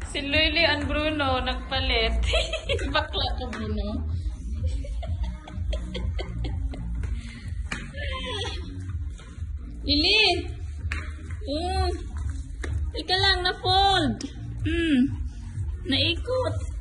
Si Lily and Bruno nagpalit. Bakla ka, Bruno. Lily! Ika lang, na-fold. Naikot.